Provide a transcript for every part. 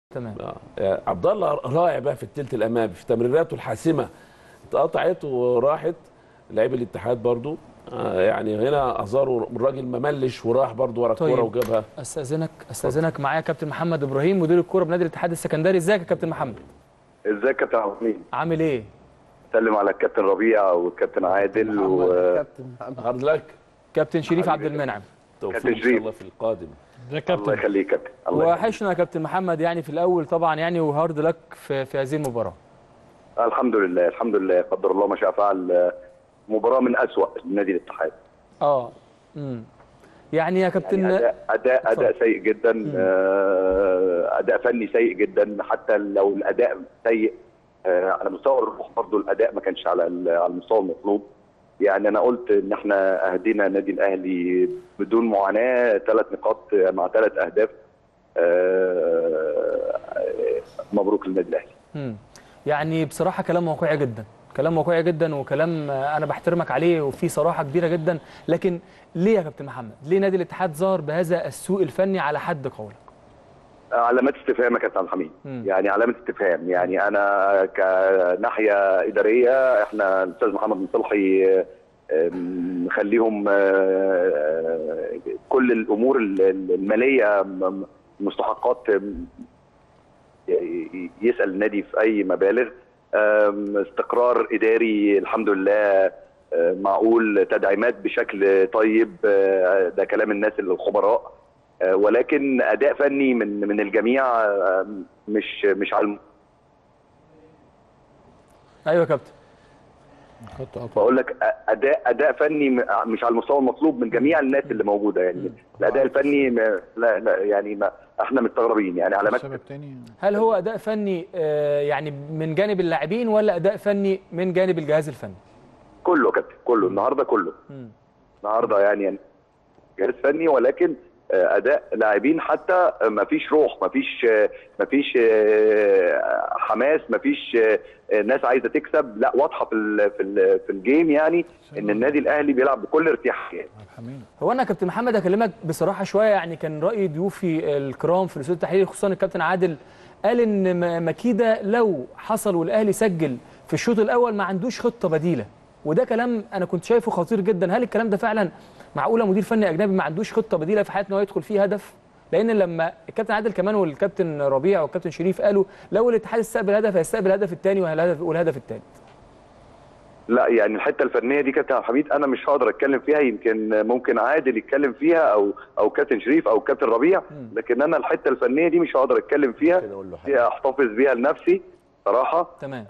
تمام. عبد الله رائع بقى في الثلث الامامي في تمريراته الحاسمه، اتقطعت وراحت لعيب الاتحاد برضو. يعني هنا ازارو الراجل ما ملش وراح برضو ورا الكوره وجابها. استاذنك معايا كابتن محمد ابراهيم مدير الكوره بنادي الاتحاد السكندري. ازيك يا كابتن محمد؟ ازيك يا كابتن عظيم؟ عامل ايه؟ سلم على الكابتن ربيع والكابتن عادل كابتن محمد هارد لك. كابتن شريف عبد المنعم. توفيق ان شاء الله في القادم. الله يخليك يا كابتن. وحشنا يا كابتن محمد يعني في الاول طبعا يعني وهارد لك في هذه المباراه. الحمد لله الحمد لله، قدر الله ما شاء فعل. مباراه من اسوأ نادي الاتحاد. يعني يا كابتن يعني اداء سيء جدا، اداء فني سيء جدا. حتى لو الاداء سيء على مستوى الروح برضه الاداء ما كانش على المستوى المطلوب. يعني انا قلت ان احنا اهدينا النادي الاهلي بدون معاناه 3 نقاط مع 3 اهداف. مبروك للنادي الاهلي. يعني بصراحه كلام واقعي جدا، كلام واقعي جدا وكلام انا بحترمك عليه وفي صراحه كبيره جدا. لكن ليه يا كابتن محمد؟ ليه نادي الاتحاد ظهر بهذا السوء الفني على حد قولك؟ علامات استفهام يا كابتن حميد. يعني علامه استفهام. يعني انا كناحيه اداريه احنا الاستاذ محمد مصلحي نخليهم كل الامور الماليه مستحقات يسال النادي في اي مبالغ. استقرار اداري الحمد لله معقول، تدعيمات بشكل طيب، ده كلام الناس الخبراء. ولكن اداء فني من الجميع مش على ايوه يا كابتن بقول لك اداء فني مش على المستوى المطلوب من جميع الناس اللي موجوده. يعني الاداء الفني لا يعني ما احنا مستغربين. يعني علامات. هل هو اداء فني يعني من جانب اللاعبين ولا اداء فني من جانب الجهاز الفني؟ كله يا كابتن، كله النهارده كله. النهارده يعني جهاز فني، ولكن اداء لاعبين حتى ما فيش روح، ما فيش حماس، ما فيش ناس عايزه تكسب. لا واضحه في الجيم يعني ان النادي الاهلي بيلعب بكل ارتياحيه. هو انا كابتن محمد اكلمك بصراحه شويه. يعني كان راي ضيوفي الكرام في الاستوديو التحليلي خصوصا الكابتن عادل قال ان مكيده لو حصل والاهلي سجل في الشوط الاول ما عندوش خطه بديله، وده كلام انا كنت شايفه خطير جدا. هل الكلام ده فعلا معقوله مدير فني اجنبي ما عندوش خطه بديله في حياته ان هو يدخل فيه هدف؟ لان لما الكابتن عادل كمان والكابتن ربيع والكابتن شريف قالوا لو الاتحاد استقبل هدف هيستقبل الهدف الثاني والهدف الثالث. لا يعني الحته الفنيه دي كابتن حميد انا مش هقدر اتكلم فيها. يمكن ممكن عادل يتكلم فيها او كابتن شريف او كابتن ربيع، لكن انا الحته الفنيه دي مش هقدر اتكلم فيها. دي احتفظ بيها لنفسي صراحه. تمام.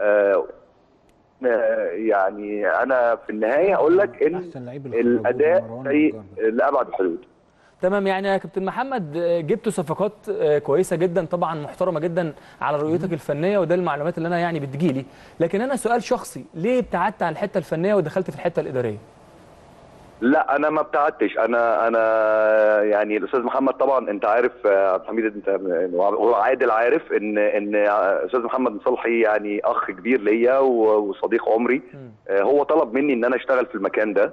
يعني انا في النهايه اقول لك ان الاداء سيء لابعد الحدود. تمام. يعني يا كابتن محمد جبتوا صفقات كويسه جدا طبعا محترمه جدا على رؤيتك الفنيه وده المعلومات اللي انا يعني بتجيلي. لكن انا سؤال شخصي، ليه ابتعدت عن الحته الفنيه ودخلت في الحته الاداريه؟ لا انا ما ابتعدتش. انا يعني الاستاذ محمد طبعا انت عارف عبد الحميد، انت وعادل عارف ان الاستاذ محمد مصلحي يعني اخ كبير ليا وصديق عمري. هو طلب مني ان انا اشتغل في المكان ده،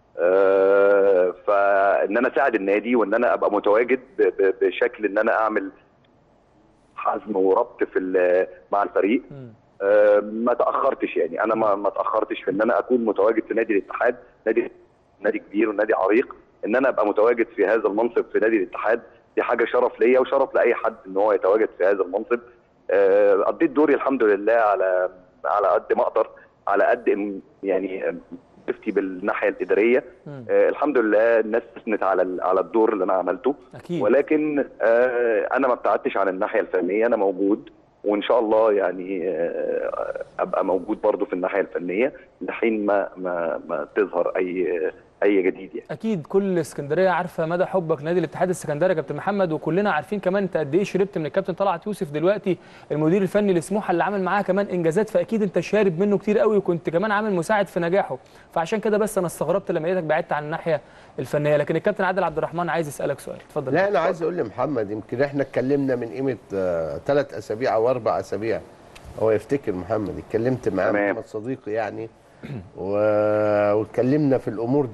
فان انا اساعد النادي وان انا ابقى متواجد بشكل ان انا اعمل حزم وربط مع الفريق. ما تاخرتش. يعني انا ما تاخرتش في ان انا اكون متواجد في نادي الاتحاد. نادي كبير ونادي عريق، ان انا ابقى متواجد في هذا المنصب في نادي الاتحاد دي حاجه شرف ليا وشرف لاي حد ان هو يتواجد في هذا المنصب. قضيت دوري الحمد لله على قد ما اقدر، على قد يعني شفتي بالناحيه الاداريه. الحمد لله الناس اثنت على الدور اللي انا عملته. أكيد. ولكن انا ما ابتعدتش عن الناحيه الفنيه، انا موجود وان شاء الله يعني ابقى موجود برضو في الناحيه الفنيه لحين ما تظهر اي جديد يعني. اكيد كل اسكندريه عارفه مدى حبك لنادي الاتحاد السكندري يا كابتن محمد، وكلنا عارفين كمان انت قد ايه شربت من الكابتن طلعت يوسف دلوقتي المدير الفني لسموحه اللي عامل معاه كمان انجازات، فاكيد انت شارب منه كتير قوي وكنت كمان عامل مساعد في نجاحه. فعشان كده بس انا استغربت لما لقيتك بعدت عن الناحيه الفنيه. لكن الكابتن عادل عبد الرحمن عايز يسالك سؤال، اتفضل. لا انا عايز اقول لمحمد، يمكن احنا اتكلمنا من قيمه 3 أسابيع او 4 أسابيع، هو يفتكر محمد، اتكلمت معاه محمد صديقي يعني واتكلمنا في الامور دي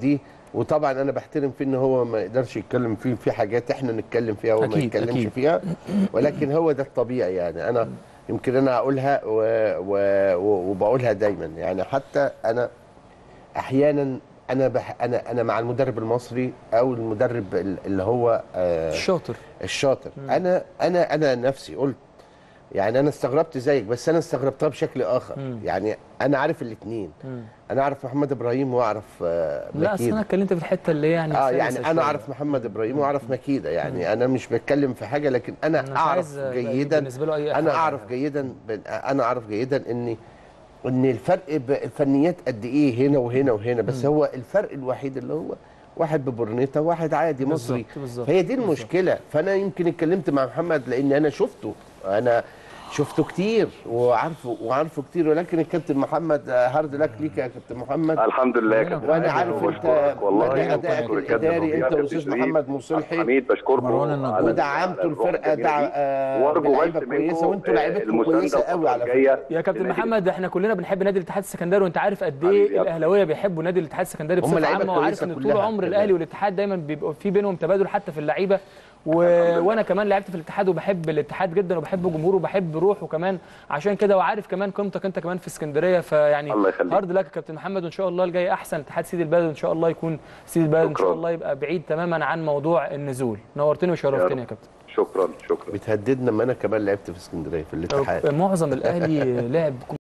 وطبعا انا بحترم فيه ان هو ما يقدرش يتكلم فيه في حاجات احنا نتكلم فيها وهو ما أكيد، يتكلمش أكيد. فيها، ولكن هو ده الطبيعي يعني. انا يمكن انا اقولها وبقولها دايما يعني. حتى انا احيانا انا مع المدرب المصري او المدرب اللي هو الشاطر. الشاطر. انا نفسي قلت يعني انا استغربت زيك، بس انا استغربتها بشكل اخر. يعني انا عارف الاثنين، انا اعرف محمد ابراهيم واعرف لا اصل مكيدة. انا اتكلمت في الحته اللي هي يعني يعني سلسة انا شوية. اعرف محمد ابراهيم واعرف مكيدة. يعني انا مش بتكلم في حاجه، لكن أنا انا مش اعرف عايز جيدا، بالنسبة له أي انا حاجة اعرف يعني. جيدا انا اعرف جيدا ان الفرق الفنيات قد ايه هنا وهنا وهنا. بس هو الفرق الوحيد اللي هو واحد ببورنيطه وواحد عادي مصري. بالظبط. فهي دي المشكله. فانا يمكن اتكلمت مع محمد لان انا شفته كتير وعارفه كتير. ولكن الكابتن محمد هارد لك ليك يا كابتن محمد. الحمد لله يا كابتن وانا حميد، عارف انت وبشكرك والله، مدى ادائك وبشكر الكابتن الاداري ربيع، انت كابتن والاستاذ شريف، محمد مصلحي، حميد بشكركم ودعمتوا الفرقه وارجو بلعيبه بس كويسه، منكم وانتوا لعيبتكم المسانده كويسه قوي الفتره على فكره. الجايه. يا كابتن محمد احنا كلنا بنحب نادي الاتحاد السكندري، وانت عارف قد حبيبي ايه يا الاهلاويه بيحبوا نادي الاتحاد السكندري هم بصفه لعيبة عامه، وعارف كويسة ان طول كلها عمر كمان. الاهلي والاتحاد دايما بيبقى في بينهم تبادل حتى في اللعيبه وانا كمان لعبت في الاتحاد وبحب الاتحاد جدا وبحب جمهوره وبحب روحه كمان، عشان كده وعارف كمان قيمتك انت كمان في اسكندريه. فيعني الله يخليك. هارد لك يا كابتن محمد، وان شاء الله الجاي احسن. اتحاد سيدي البلد ان شاء الله يكون سيدي البلد ان شاء شكراً. الله يبقى بعيد تماما عن موضوع النزول. نورتني وشرفتني يا كابتن. شكرا. بتهددنا، ما انا كمان لعبت في اسكندريه في الاتحاد. معظم الاهلي لعب